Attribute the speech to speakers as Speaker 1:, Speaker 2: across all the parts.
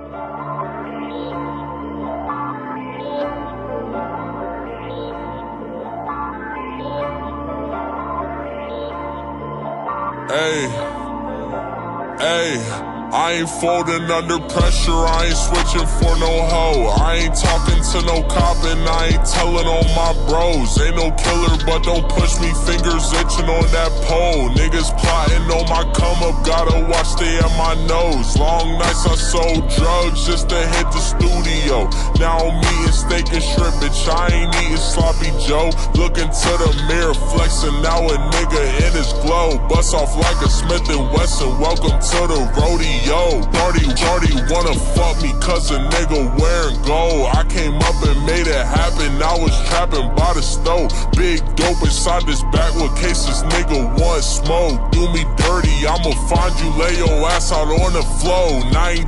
Speaker 1: I ain't folding under pressure, I ain't switching for no hoe. I ain't talking to no cop and I ain't telling on my bros. Ain't no killer, but don't push me, fingers itching on that pole. Niggas plotting on my come up, gotta watch stay at my nose. Long nights I sold drugs just to hit the studio. Now I'm eating steak and shrimp, bitch, I ain't eating sloppy Joe. Looking to the mirror, flexing, now a nigga in his glow. Bust off like a Smith & Wesson, welcome to the rodeo. Party wanna fuck me cause a nigga wearing gold. I came up and made it happen, I was trapping by the stove. Big dope inside this backwood case, this nigga want smoke. Do me dirty, I'ma find you, lay your ass out on the floor.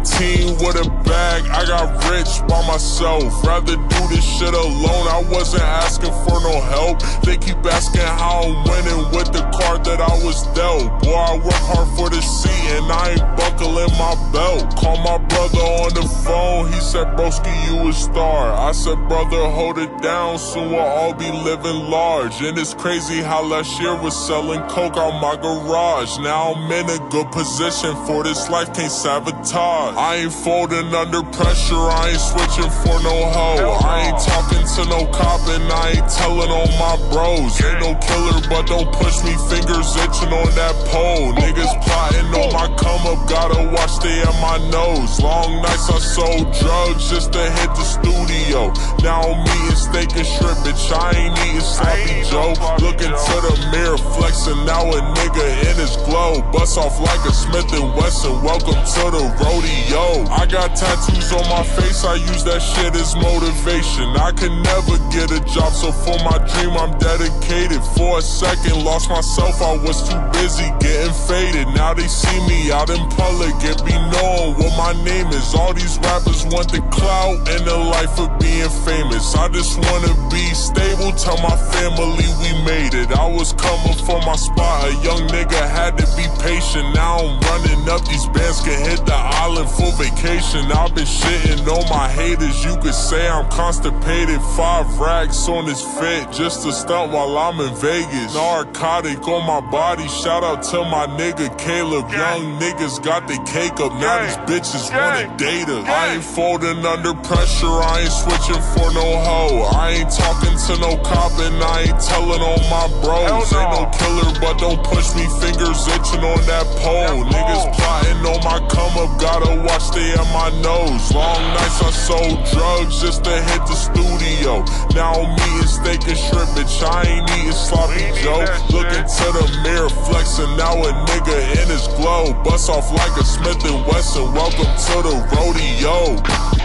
Speaker 1: 19 with a bag, I got rich by myself. Rather do this shit alone, I wasn't asking for no help. They keep asking how I'm winning with the card that I was dealt. Boy, I work hard for the seat and I ain't buckling my belt. Call my brother on the phone, he said, broski, you a star. I said, brother, hold it down, soon we'll all be living large. And it's crazy how last year was selling coke out my garage. Now I'm in a good position for this life, can't sabotage. I ain't folding under pressure, I ain't switching for no hoe. I ain't talking to no cop and I ain't telling on my bros. Ain't no killer, but don't push me, fingers itching on that pole. Niggas plotting on my come up, gotta watch stay at my nose. Long nights I sold drugs just to hit the studio. Now I'm eating steak and shrimp, bitch, I ain't eating sloppy Joe. Looking to the mirror, flexing, now a nigga in his glow. Bust off like a Smith & Wesson, welcome to the rodeo. I got tattoos on my face, I use that shit as motivation. I could never get a job, so for my dream I'm dedicated. For a second, lost myself, I was too busy getting faded. Now they see me out in public and be knowing what my name is. All these rappers want the clout and the life of being famous. I just wanna be stable, tell my family we made it. I was coming for my spot, a young nigga had to be patient. Now I'm running up, these bands can hit the island for vacation. I've been shitting on my haters, you could say I'm constipated. 5 racks on this fit, just to stunt while I'm in Vegas. Narcotic on my body, shout out to my nigga Caleb. Young niggas got the cake up, now these bitches wanna date us. I ain't folding under pressure, I ain't switching for no hoe. I ain't talking to no cop and I ain't telling on my bros. Ain't no killer, but don't push me, fingers itching on that pole. Niggas plotting on my come up, gotta watch stay at my nose. Long nights I sold drugs just to hit the studio. Now I'm eating steak and shrimp, bitch, I ain't eating sloppy Joe. Looking to the mirror, flexing, now a nigga in his glow. Bust off like a Smith & Wesson, welcome to the rodeo.